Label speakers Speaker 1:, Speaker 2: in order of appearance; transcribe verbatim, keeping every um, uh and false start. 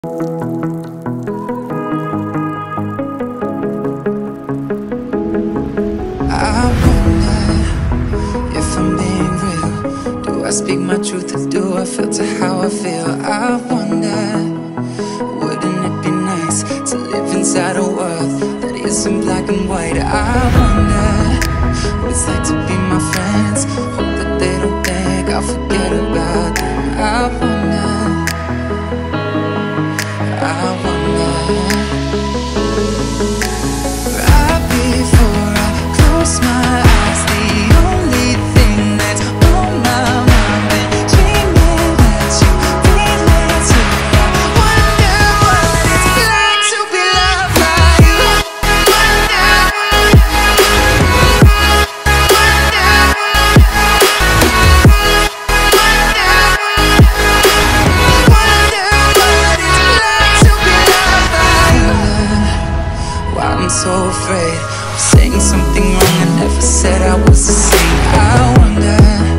Speaker 1: I speak my truth, or do I filter how I feel? I wonder, wouldn't it be nice to live inside a world that isn't black and white? I wonder what it's like to be my friends. Hope that they don't think I'll forget about them. I wonder, I wonder. Right before I close my eyes, the only thing that's on my mind been dreaming that you relate to. I wonder what it's like to be loved by you. Wonder, I'm so afraid of saying something wrong. I never said I was the same. I wonder